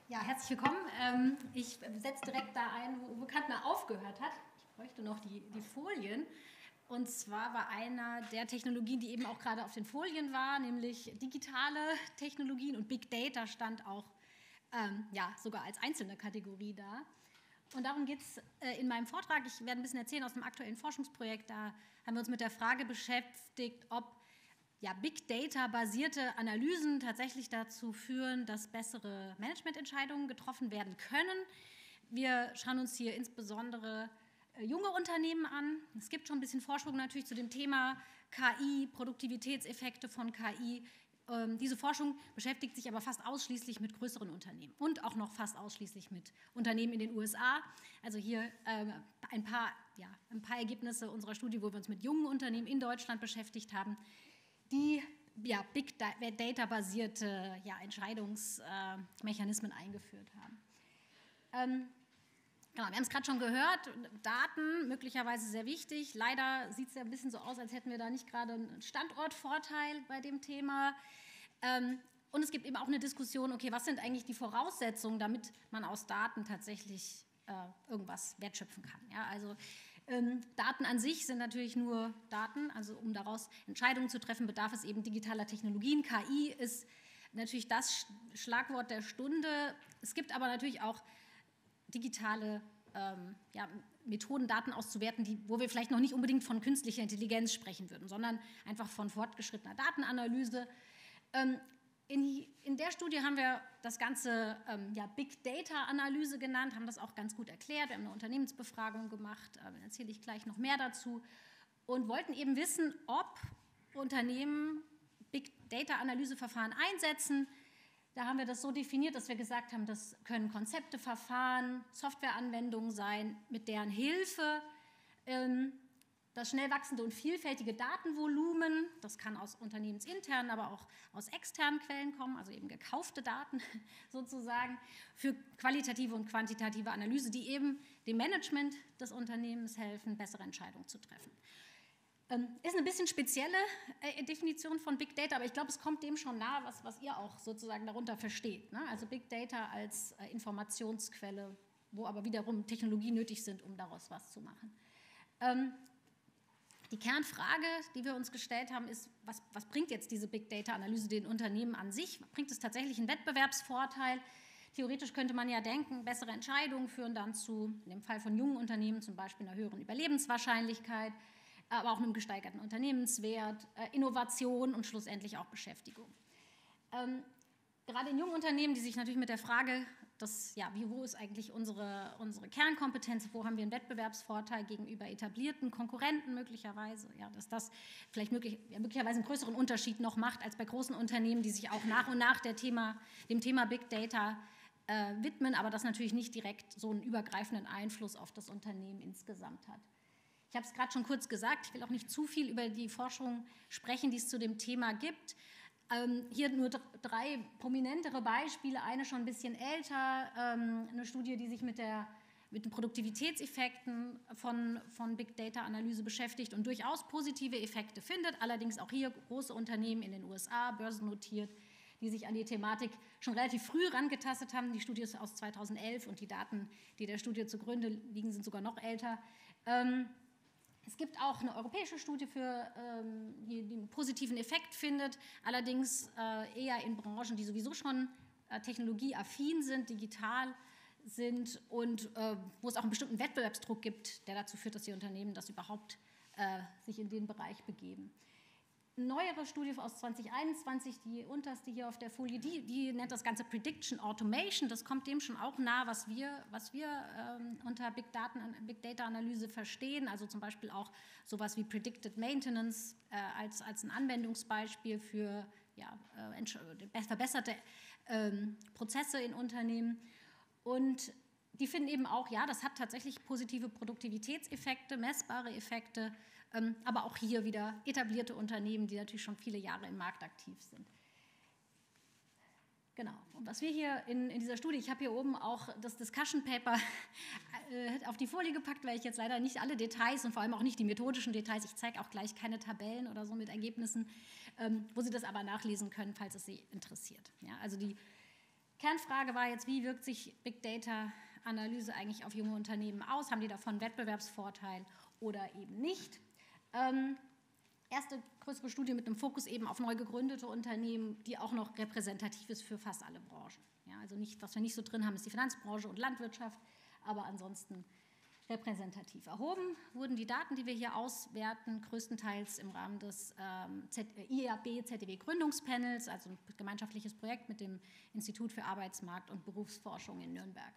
Ja, herzlich willkommen. Ich setze direkt da ein, wo Kantner aufgehört hat. Ich bräuchte noch die Folien. Und zwar war einer der Technologien, die eben auch gerade auf den Folien war, nämlich digitale Technologien, und Big Data stand auch sogar als einzelne Kategorie da. Und darum geht es in meinem Vortrag. Ich werde ein bisschen erzählen aus einem aktuellen Forschungsprojekt. Da haben wir uns mit der Frage beschäftigt, ob Big Data-basierte Analysen tatsächlich dazu führen, dass bessere Managemententscheidungen getroffen werden können. Wir schauen uns hier insbesondere junge Unternehmen an. Es gibt schon ein bisschen Forschung natürlich zu dem Thema KI, Produktivitätseffekte von KI. Diese Forschung beschäftigt sich aber fast ausschließlich mit größeren Unternehmen und auch noch fast ausschließlich mit Unternehmen in den USA. Also hier ein paar Ergebnisse unserer Studie, wo wir uns mit jungen Unternehmen in Deutschland beschäftigt haben, die Big Data-basierte Entscheidungsmechanismen eingeführt haben. Wir haben es gerade schon gehört, Daten möglicherweise sehr wichtig. Leider sieht es ja ein bisschen so aus, als hätten wir da nicht gerade einen Standortvorteil bei dem Thema. Und es gibt eben auch eine Diskussion, okay, was sind eigentlich die Voraussetzungen, damit man aus Daten tatsächlich irgendwas wertschöpfen kann. Ja, also Daten an sich sind natürlich nur Daten, also um daraus Entscheidungen zu treffen, bedarf es eben digitaler Technologien. KI ist natürlich das Schlagwort der Stunde. Es gibt aber natürlich auch digitale Methoden, Daten auszuwerten, wo wir vielleicht noch nicht unbedingt von künstlicher Intelligenz sprechen würden, sondern einfach von fortgeschrittener Datenanalyse. In der Studie haben wir das Ganze Big Data-Analyse genannt, haben das auch ganz gut erklärt. Wir haben eine Unternehmensbefragung gemacht, da erzähle ich gleich noch mehr dazu, und wollten eben wissen, ob Unternehmen Big Data-Analyseverfahren einsetzen. Da haben wir das so definiert, dass wir gesagt haben, das können Konzepte, Verfahren, Softwareanwendungen sein, mit deren Hilfe das schnell wachsende und vielfältige Datenvolumen, das kann aus unternehmensinternen, aber auch aus externen Quellen kommen, also eben gekaufte Daten sozusagen, für qualitative und quantitative Analyse, die eben dem Management des Unternehmens helfen, bessere Entscheidungen zu treffen. Ist eine bisschen spezielle Definition von Big Data, aber ich glaube, es kommt dem schon nahe, was ihr auch sozusagen darunter versteht. Ne? Also Big Data als Informationsquelle, wo aber wiederum Technologien nötig sind, um daraus was zu machen. Die Kernfrage, die wir uns gestellt haben, ist, was bringt jetzt diese Big Data-Analyse den Unternehmen an sich? Bringt es tatsächlich einen Wettbewerbsvorteil? Theoretisch könnte man ja denken, bessere Entscheidungen führen dann zu, in dem Fall von jungen Unternehmen, zum Beispiel einer höheren Überlebenswahrscheinlichkeit, aber auch einem gesteigerten Unternehmenswert, Innovation und schlussendlich auch Beschäftigung. Gerade in jungen Unternehmen, die sich natürlich mit der Frage, wo ist eigentlich unsere Kernkompetenz, wo haben wir einen Wettbewerbsvorteil gegenüber etablierten Konkurrenten möglicherweise, dass das vielleicht möglicherweise einen größeren Unterschied noch macht als bei großen Unternehmen, die sich auch nach und nach dem Thema Big Data widmen, aber das natürlich nicht direkt so einen übergreifenden Einfluss auf das Unternehmen insgesamt hat. Ich habe es gerade schon kurz gesagt, ich will auch nicht zu viel über die Forschung sprechen, die es zu dem Thema gibt. Hier nur 3 prominentere Beispiele, eine schon ein bisschen älter, eine Studie, die sich mit den Produktivitätseffekten von Big Data Analyse beschäftigt und durchaus positive Effekte findet, allerdings auch hier große Unternehmen in den USA, börsennotiert, die sich an die Thematik schon relativ früh rangetastet haben. Die Studie ist aus 2011 und die Daten, die der Studie zugrunde liegen, sind sogar noch älter. Es gibt auch eine europäische Studie, die einen positiven Effekt findet, allerdings eher in Branchen, die sowieso schon technologieaffin sind, digital sind und wo es auch einen bestimmten Wettbewerbsdruck gibt, der dazu führt, dass die Unternehmen das überhaupt sich in den Bereich begeben. Eine neuere Studie aus 2021, die unterste hier auf der Folie, die nennt das Ganze Prediction Automation. Das kommt dem schon auch nahe, was wir unter Big Data Analyse verstehen. Also zum Beispiel auch sowas wie Predicted Maintenance als ein Anwendungsbeispiel für verbesserte Prozesse in Unternehmen. Und die finden eben auch, das hat tatsächlich positive Produktivitätseffekte, messbare Effekte, aber auch hier wieder etablierte Unternehmen, die natürlich schon viele Jahre im Markt aktiv sind. Genau. Und was wir hier in dieser Studie, ich habe hier oben auch das Discussion Paper auf die Folie gepackt, weil ich jetzt leider nicht alle Details und vor allem auch nicht die methodischen Details, ich zeige auch gleich keine Tabellen oder so mit Ergebnissen, wo Sie das aber nachlesen können, falls es Sie interessiert. Ja, also Kernfrage war jetzt, wie wirkt sich Big Data Analyse eigentlich auf junge Unternehmen aus? Haben die davon einen Wettbewerbsvorteil oder eben nicht? Erste größere Studie mit einem Fokus eben auf neu gegründete Unternehmen, die auch noch repräsentativ ist für fast alle Branchen. Ja, also nicht, was wir nicht so drin haben, ist die Finanzbranche und Landwirtschaft, aber ansonsten repräsentativ. Erhoben wurden die Daten, die wir hier auswerten, größtenteils im Rahmen des IAB-ZDW-Gründungspanels, also ein gemeinschaftliches Projekt mit dem Institut für Arbeitsmarkt- und Berufsforschung in Nürnberg.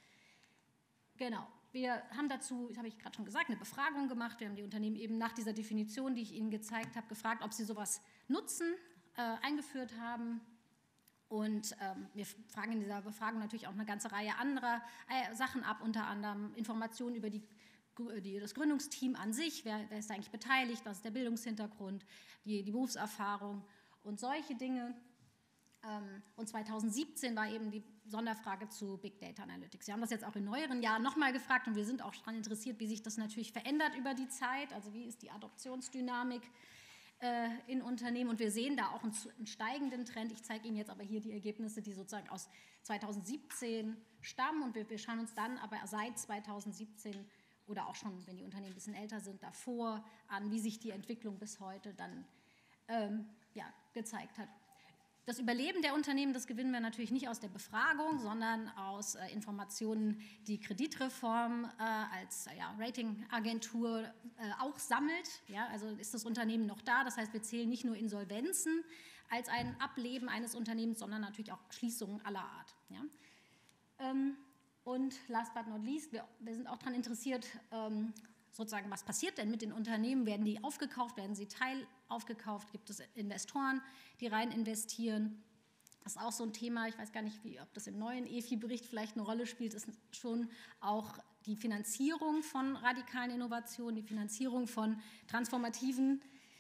Genau, wir haben dazu, das habe ich gerade schon gesagt, eine Befragung gemacht. Wir haben die Unternehmen eben nach dieser Definition, die ich Ihnen gezeigt habe, gefragt, ob sie sowas nutzen, eingeführt haben. Und wir fragen in dieser Befragung natürlich auch eine ganze Reihe anderer Sachen ab, unter anderem Informationen über das Gründungsteam an sich, wer ist da eigentlich beteiligt, was ist der Bildungshintergrund, die Berufserfahrung und solche Dinge. Und 2017 war eben die Sonderfrage zu Big Data Analytics. Wir haben das jetzt auch in neueren Jahren nochmal gefragt und wir sind auch daran interessiert, wie sich das natürlich verändert über die Zeit, also wie ist die Adoptionsdynamik in Unternehmen, und wir sehen da auch einen steigenden Trend. Ich zeige Ihnen jetzt aber hier die Ergebnisse, die sozusagen aus 2017 stammen, und wir schauen uns dann aber seit 2017 oder auch schon, wenn die Unternehmen ein bisschen älter sind, davor an, wie sich die Entwicklung bis heute dann gezeigt hat. Das Überleben der Unternehmen, das gewinnen wir natürlich nicht aus der Befragung, sondern aus Informationen, die Kreditreform als Ratingagentur auch sammelt. Ja, also ist das Unternehmen noch da? Das heißt, wir zählen nicht nur Insolvenzen als ein Ableben eines Unternehmens, sondern natürlich auch Schließungen aller Art. Ja. Und last but not least, wir sind auch daran interessiert, sozusagen, was passiert denn mit den Unternehmen? Werden die aufgekauft? Werden sie teilaufgekauft? Gibt es Investoren, die rein investieren? Das ist auch so ein Thema. Ich weiß gar nicht, ob das im neuen EFI-Bericht vielleicht eine Rolle spielt. Das ist schon auch die Finanzierung von radikalen Innovationen, die Finanzierung von transformativen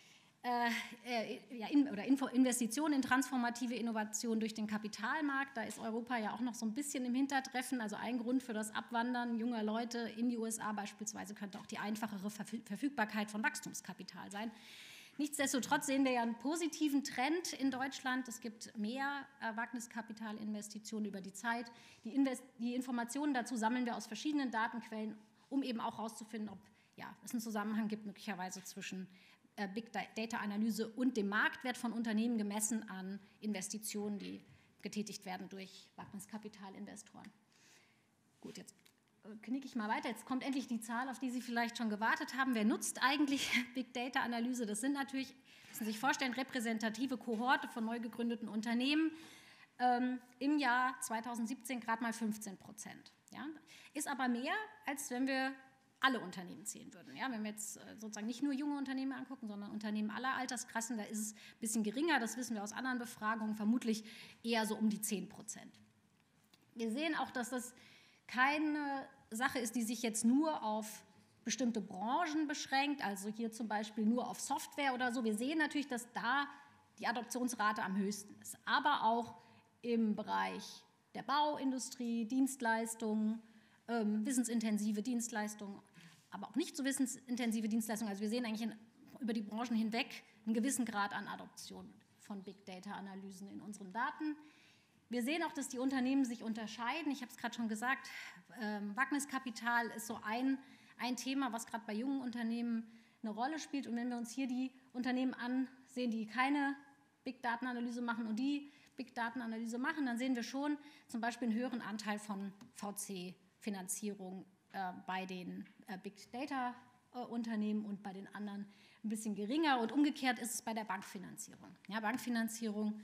Investitionen in transformative Innovationen durch den Kapitalmarkt. Da ist Europa ja auch noch so ein bisschen im Hintertreffen. Also ein Grund für das Abwandern junger Leute in die USA beispielsweise könnte auch die einfachere Verfügbarkeit von Wachstumskapital sein. Nichtsdestotrotz sehen wir ja einen positiven Trend in Deutschland. Es gibt mehr Wagniskapitalinvestitionen über die Zeit. Die Informationen dazu sammeln wir aus verschiedenen Datenquellen, um eben auch herauszufinden, ob es einen Zusammenhang gibt, möglicherweise zwischen Big Data Analyse und dem Marktwert von Unternehmen gemessen an Investitionen, die getätigt werden durch Wagniskapitalinvestoren. Gut, jetzt knicke ich mal weiter. Jetzt kommt endlich die Zahl, auf die Sie vielleicht schon gewartet haben. Wer nutzt eigentlich Big Data Analyse? Das sind natürlich, müssen Sie sich vorstellen, repräsentative Kohorte von neu gegründeten Unternehmen. Im Jahr 2017 gerade mal 15%. Ja? Ist aber mehr, als wenn wir alle Unternehmen zählen würden. Ja, wenn wir jetzt sozusagen nicht nur junge Unternehmen angucken, sondern Unternehmen aller Altersklassen, da ist es ein bisschen geringer, das wissen wir aus anderen Befragungen, vermutlich eher so um die 10%. Wir sehen auch, dass das keine Sache ist, die sich jetzt nur auf bestimmte Branchen beschränkt, also hier zum Beispiel nur auf Software oder so. Wir sehen natürlich, dass da die Adoptionsrate am höchsten ist, aber auch im Bereich der Bauindustrie, Dienstleistungen, wissensintensive Dienstleistungen, aber auch nicht so wissensintensive Dienstleistungen. Also wir sehen eigentlich über die Branchen hinweg einen gewissen Grad an Adoption von Big Data Analysen in unseren Daten. Wir sehen auch, dass die Unternehmen sich unterscheiden. Ich habe es gerade schon gesagt, Wagniskapital ist so ein Thema, was gerade bei jungen Unternehmen eine Rolle spielt. Und wenn wir uns hier die Unternehmen ansehen, die keine Big Data Analyse machen und die Big Data Analyse machen, dann sehen wir schon zum Beispiel einen höheren Anteil von VC-Finanzierung bei den Big Data Unternehmen und bei den anderen ein bisschen geringer. Und umgekehrt ist es bei der Bankfinanzierung. Ja, Bankfinanzierung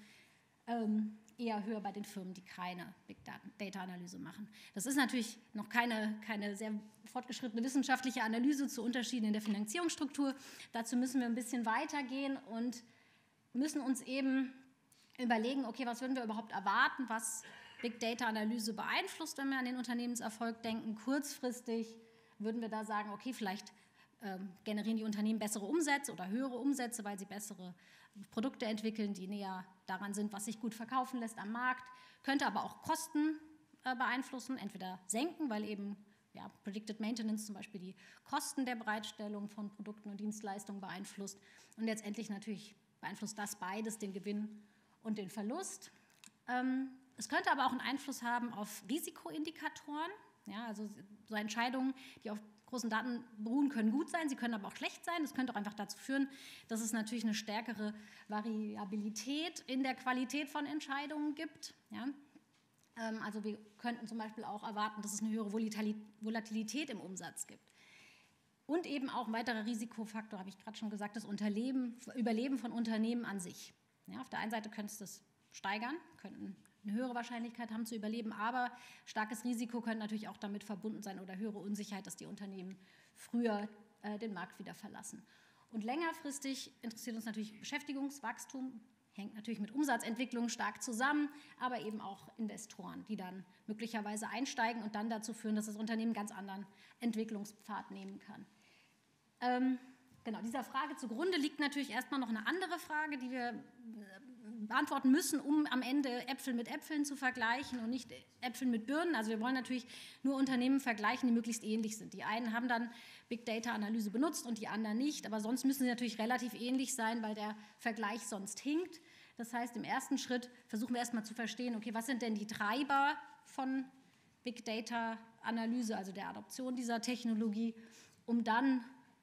eher höher bei den Firmen, die keine Big Data Analyse machen. Das ist natürlich noch keine sehr fortgeschrittene wissenschaftliche Analyse zu Unterschieden in der Finanzierungsstruktur. Dazu müssen wir ein bisschen weitergehen und müssen uns eben überlegen, okay, was würden wir überhaupt erwarten, was Big Data Analyse beeinflusst, wenn wir an den Unternehmenserfolg denken. Kurzfristig würden wir da sagen, okay, vielleicht generieren die Unternehmen bessere Umsätze oder höhere Umsätze, weil sie bessere Produkte entwickeln, die näher daran sind, was sich gut verkaufen lässt am Markt. Könnte aber auch Kosten beeinflussen, entweder senken, weil eben Predicted Maintenance zum Beispiel die Kosten der Bereitstellung von Produkten und Dienstleistungen beeinflusst. Und letztendlich natürlich beeinflusst das beides den Gewinn und den Verlust. Es könnte aber auch einen Einfluss haben auf Risikoindikatoren. Ja, also so Entscheidungen, die auf großen Daten beruhen, können gut sein, sie können aber auch schlecht sein. Das könnte auch einfach dazu führen, dass es natürlich eine stärkere Variabilität in der Qualität von Entscheidungen gibt. Ja. Also wir könnten zum Beispiel auch erwarten, dass es eine höhere Volatilität im Umsatz gibt. Und eben auch ein weiterer Risikofaktor, habe ich gerade schon gesagt, das Überleben von Unternehmen an sich. Ja, auf der einen Seite könnte es das steigern, könnten eine höhere Wahrscheinlichkeit haben zu überleben, aber starkes Risiko könnte natürlich auch damit verbunden sein oder höhere Unsicherheit, dass die Unternehmen früher den Markt wieder verlassen. Und längerfristig interessiert uns natürlich Beschäftigungswachstum, hängt natürlich mit Umsatzentwicklung stark zusammen, aber eben auch Investoren, die dann möglicherweise einsteigen und dann dazu führen, dass das Unternehmen einen ganz anderen Entwicklungspfad nehmen kann. Genau, dieser Frage zugrunde liegt natürlich erstmal noch eine andere Frage, die wir beantworten müssen, um am Ende Äpfel mit Äpfeln zu vergleichen und nicht Äpfel mit Birnen. Also wir wollen natürlich nur Unternehmen vergleichen, die möglichst ähnlich sind. Die einen haben dann Big-Data-Analyse benutzt und die anderen nicht, aber sonst müssen sie natürlich relativ ähnlich sein, weil der Vergleich sonst hinkt. Das heißt, im ersten Schritt versuchen wir erstmal zu verstehen, okay, was sind denn die Treiber von Big-Data-Analyse, also der Adoption dieser Technologie, um dann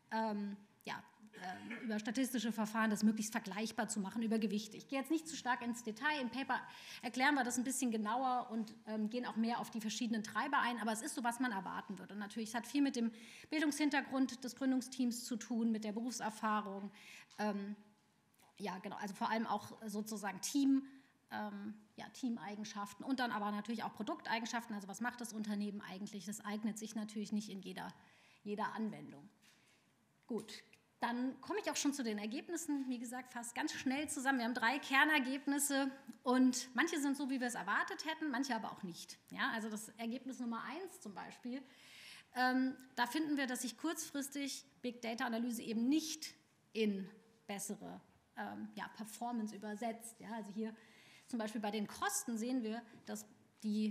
über statistische Verfahren das möglichst vergleichbar zu machen, über Gewichte. Ich gehe jetzt nicht zu stark ins Detail, im Paper erklären wir das ein bisschen genauer und gehen auch mehr auf die verschiedenen Treiber ein, aber es ist so, was man erwarten wird. Und natürlich, es hat viel mit dem Bildungshintergrund des Gründungsteams zu tun, mit der Berufserfahrung, ja genau, also vor allem auch sozusagen Teameigenschaften und dann aber natürlich auch Produkteigenschaften, also was macht das Unternehmen eigentlich, das eignet sich natürlich nicht in jeder Anwendung. Gut, dann komme ich auch schon zu den Ergebnissen, wie gesagt, fast ganz schnell zusammen. Wir haben 3 Kernergebnisse und manche sind so, wie wir es erwartet hätten, manche aber auch nicht. Ja, also das Ergebnis Nummer 1 zum Beispiel, da finden wir, dass sich kurzfristig Big-Data-Analyse eben nicht in bessere Performance übersetzt. Ja, also hier zum Beispiel bei den Kosten sehen wir, dass die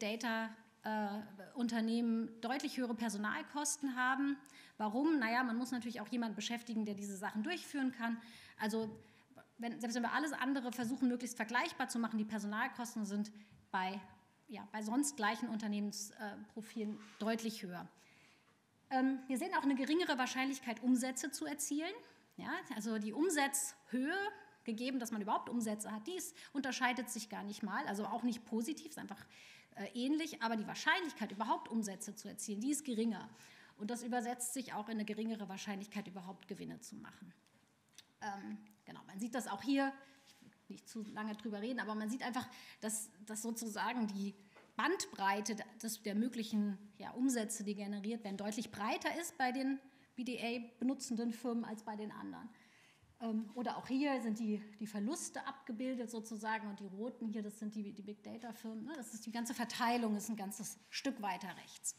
Big-Data-Unternehmen deutlich höhere Personalkosten haben. Warum? Naja, man muss natürlich auch jemanden beschäftigen, der diese Sachen durchführen kann. Also selbst wenn wir alles andere versuchen, möglichst vergleichbar zu machen, die Personalkosten sind bei sonst gleichen Unternehmensprofilen deutlich höher. Wir sehen auch eine geringere Wahrscheinlichkeit, Umsätze zu erzielen. Ja, also die Umsatzhöhe, gegeben, dass man überhaupt Umsätze hat, dies unterscheidet sich gar nicht mal, also auch nicht positiv, ist einfach ähnlich, aber die Wahrscheinlichkeit, überhaupt Umsätze zu erzielen, die ist geringer. Und das übersetzt sich auch in eine geringere Wahrscheinlichkeit, überhaupt Gewinne zu machen. Genau, man sieht das auch hier, ich will nicht zu lange drüber reden, aber man sieht einfach, dass sozusagen die Bandbreite der möglichen Umsätze, die generiert werden, deutlich breiter ist bei den BDA-benutzenden Firmen als bei den anderen. Oder auch hier sind die Verluste abgebildet sozusagen und die roten hier, das sind die Big-Data-Firmen. Ne? Das ist die ganze Verteilung, ist ein ganzes Stück weiter rechts.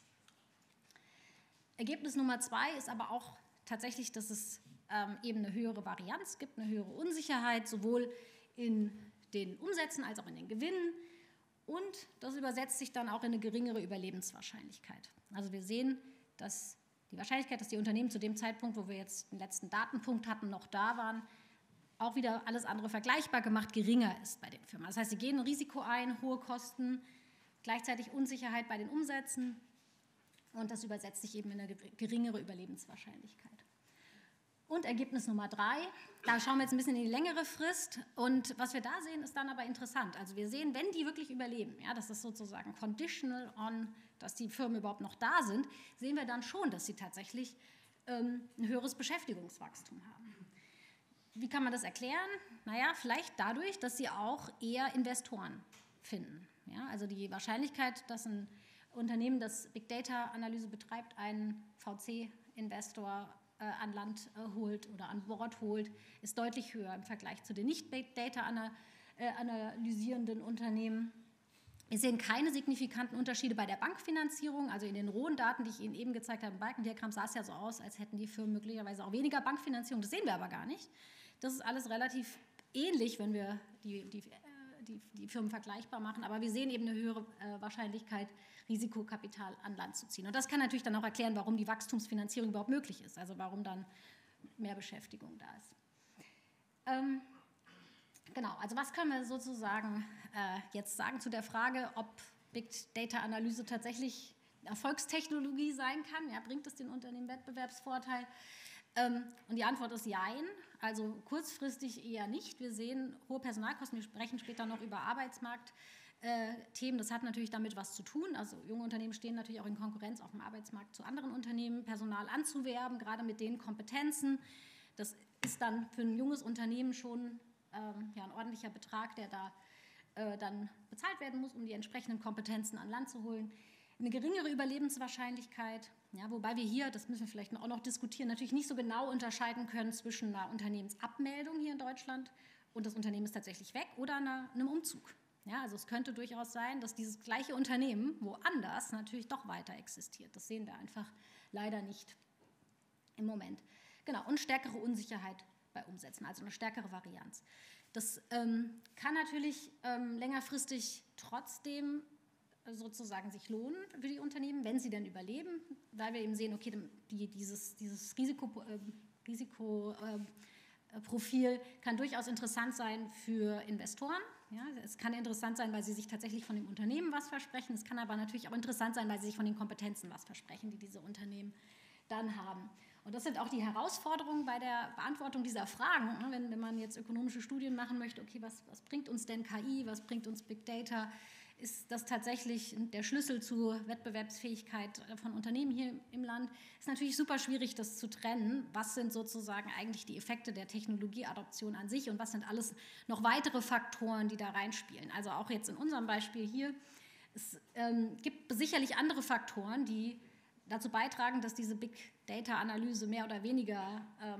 Ergebnis Nummer 2 ist aber auch tatsächlich, dass es eben eine höhere Varianz gibt, eine höhere Unsicherheit, sowohl in den Umsätzen als auch in den Gewinnen. Und das übersetzt sich dann auch in eine geringere Überlebenswahrscheinlichkeit. Also wir sehen, dass die Wahrscheinlichkeit, dass die Unternehmen zu dem Zeitpunkt, wo wir jetzt den letzten Datenpunkt hatten, noch da waren, auch wieder alles andere vergleichbar gemacht, geringer ist bei den Firmen. Das heißt, sie gehen ein Risiko ein, hohe Kosten, gleichzeitig Unsicherheit bei den Umsätzen und das übersetzt sich eben in eine geringere Überlebenswahrscheinlichkeit. Und Ergebnis Nummer 3, da schauen wir jetzt ein bisschen in die längere Frist und was wir da sehen, ist dann aber interessant. Also wir sehen, wenn die wirklich überleben, ja, das ist sozusagen conditional on, dass die Firmen überhaupt noch da sind, sehen wir dann schon, dass sie tatsächlich ein höheres Beschäftigungswachstum haben. Wie kann man das erklären? Naja, vielleicht dadurch, dass sie auch eher Investoren finden. Ja, also die Wahrscheinlichkeit, dass ein Unternehmen, das Big Data Analyse betreibt, einen VC-Investor an Land holt oder an Bord holt, ist deutlich höher im Vergleich zu den nicht Big Data analysierenden Unternehmen. Wir sehen keine signifikanten Unterschiede bei der Bankfinanzierung, also in den rohen Daten, die ich Ihnen eben gezeigt habe, im Balkendiagramm sah es ja so aus, als hätten die Firmen möglicherweise auch weniger Bankfinanzierung, das sehen wir aber gar nicht. Das ist alles relativ ähnlich, wenn wir die Firmen vergleichbar machen, aber wir sehen eben eine höhere Wahrscheinlichkeit, Risikokapital an Land zu ziehen. Und das kann natürlich dann auch erklären, warum die Wachstumsfinanzierung überhaupt möglich ist, also warum dann mehr Beschäftigung da ist. Genau, also was können wir sozusagen jetzt sagen zu der Frage, ob Big Data Analyse tatsächlich Erfolgstechnologie sein kann? Ja, bringt es den Unternehmen Wettbewerbsvorteil? Und die Antwort ist Jein, also kurzfristig eher nicht. Wir sehen hohe Personalkosten, wir sprechen später noch über Arbeitsmarktthemen. Das hat natürlich damit was zu tun. Also junge Unternehmen stehen natürlich auch in Konkurrenz auf dem Arbeitsmarkt zu anderen Unternehmen, Personal anzuwerben, gerade mit den Kompetenzen. Das ist dann für ein junges Unternehmen schon ein ordentlicher Betrag, der da dann bezahlt werden muss, um die entsprechenden Kompetenzen an Land zu holen. Eine geringere Überlebenswahrscheinlichkeit, ja, wobei wir hier, das müssen wir vielleicht auch noch diskutieren, natürlich nicht so genau unterscheiden können zwischen einer Unternehmensabmeldung hier in Deutschland und das Unternehmen ist tatsächlich weg oder einem Umzug. Ja, also es könnte durchaus sein, dass dieses gleiche Unternehmen woanders natürlich doch weiter existiert. Das sehen wir einfach leider nicht im Moment. Genau, und stärkere Unsicherheit bei Umsätzen, also eine stärkere Varianz. Das kann natürlich längerfristig trotzdem sozusagen sich lohnen für die Unternehmen, wenn sie denn überleben, weil wir eben sehen, okay, dieses Risikoprofil kann durchaus interessant sein für Investoren. Ja, es kann interessant sein, weil sie sich tatsächlich von dem Unternehmen was versprechen. Es kann aber natürlich auch interessant sein, weil sie sich von den Kompetenzen was versprechen, die diese Unternehmen dann haben. Und das sind auch die Herausforderungen bei der Beantwortung dieser Fragen. Wenn man jetzt ökonomische Studien machen möchte, okay, was bringt uns denn KI, was bringt uns Big Data? Ist das tatsächlich der Schlüssel zur Wettbewerbsfähigkeit von Unternehmen hier im Land? Ist natürlich super schwierig, das zu trennen. Was sind sozusagen eigentlich die Effekte der Technologieadoption an sich und was sind alles noch weitere Faktoren, die da reinspielen? Also auch jetzt in unserem Beispiel hier, es gibt sicherlich andere Faktoren, die dazu beitragen, dass diese Big-Data-Analyse mehr oder weniger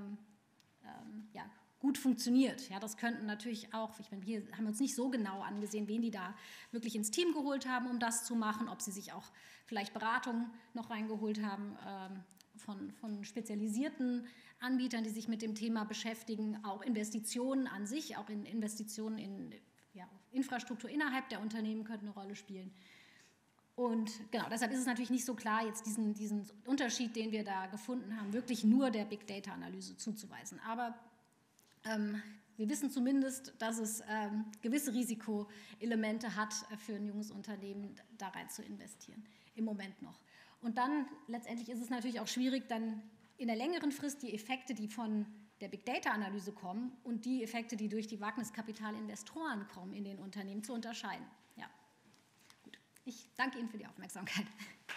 gut funktioniert. Ja, das könnten natürlich auch, hier haben wir uns nicht so genau angesehen, wen die da wirklich ins Team geholt haben, um das zu machen, ob sie sich auch vielleicht Beratung noch reingeholt haben von spezialisierten Anbietern, die sich mit dem Thema beschäftigen, auch Investitionen an sich, auch in Investitionen in Infrastruktur innerhalb der Unternehmen könnten eine Rolle spielen. Und genau, deshalb ist es natürlich nicht so klar, jetzt diesen Unterschied, den wir da gefunden haben, wirklich nur der Big-Data-Analyse zuzuweisen. Aber wir wissen zumindest, dass es gewisse Risikoelemente hat, für ein junges Unternehmen da rein zu investieren, im Moment noch. Und dann letztendlich ist es natürlich auch schwierig, dann in der längeren Frist die Effekte, die von der Big-Data-Analyse kommen und die Effekte, die durch die Wagniskapitalinvestoren kommen, in den Unternehmen zu unterscheiden. Ja. Gut. Ich danke Ihnen für die Aufmerksamkeit.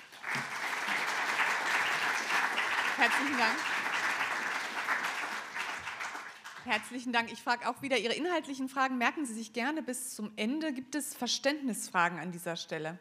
Herzlichen Dank. Herzlichen Dank. Ich frage auch wieder Ihre inhaltlichen Fragen. Merken Sie sich gerne bis zum Ende. Gibt es Verständnisfragen an dieser Stelle?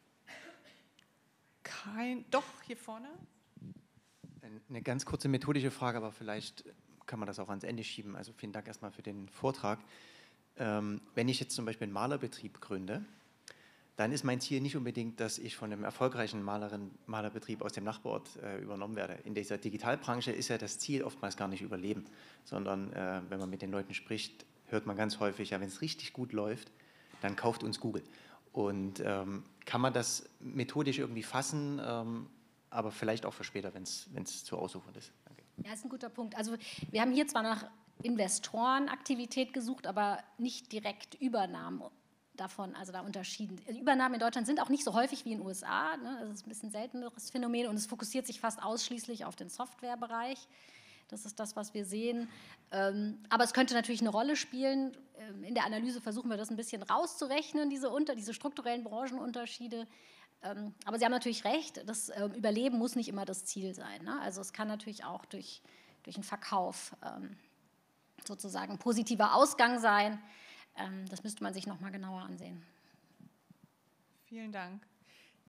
Doch, hier vorne. Eine ganz kurze methodische Frage, aber vielleicht kann man das auch ans Ende schieben. Also vielen Dank erstmal für den Vortrag. Wenn ich jetzt zum Beispiel einen Malerbetrieb gründe, dann ist mein Ziel nicht unbedingt, dass ich von einem erfolgreichen Malerbetrieb aus dem Nachbarort übernommen werde. In dieser Digitalbranche ist ja das Ziel oftmals gar nicht Überleben, sondern wenn man mit den Leuten spricht, hört man ganz häufig, ja, wenn es richtig gut läuft, dann kauft uns Google. Und kann man das methodisch irgendwie fassen, aber vielleicht auch für später, wenn es zu ausufernd ist? Danke. Ja, ist ein guter Punkt. Also wir haben hier zwar nach Investorenaktivität gesucht, aber nicht direkt Übernahmen davon, also da unterschieden. Übernahmen in Deutschland sind auch nicht so häufig wie in den USA, ne? Das ist ein bisschen selteneres Phänomen und es fokussiert sich fast ausschließlich auf den Softwarebereich. Das ist das, was wir sehen. Aber es könnte natürlich eine Rolle spielen. In der Analyse versuchen wir das ein bisschen rauszurechnen, diese strukturellen Branchenunterschiede. Aber Sie haben natürlich recht, das Überleben muss nicht immer das Ziel sein, ne? Also es kann natürlich auch durch einen Verkauf sozusagen ein positiver Ausgang sein. Das müsste man sich noch mal genauer ansehen. Vielen Dank.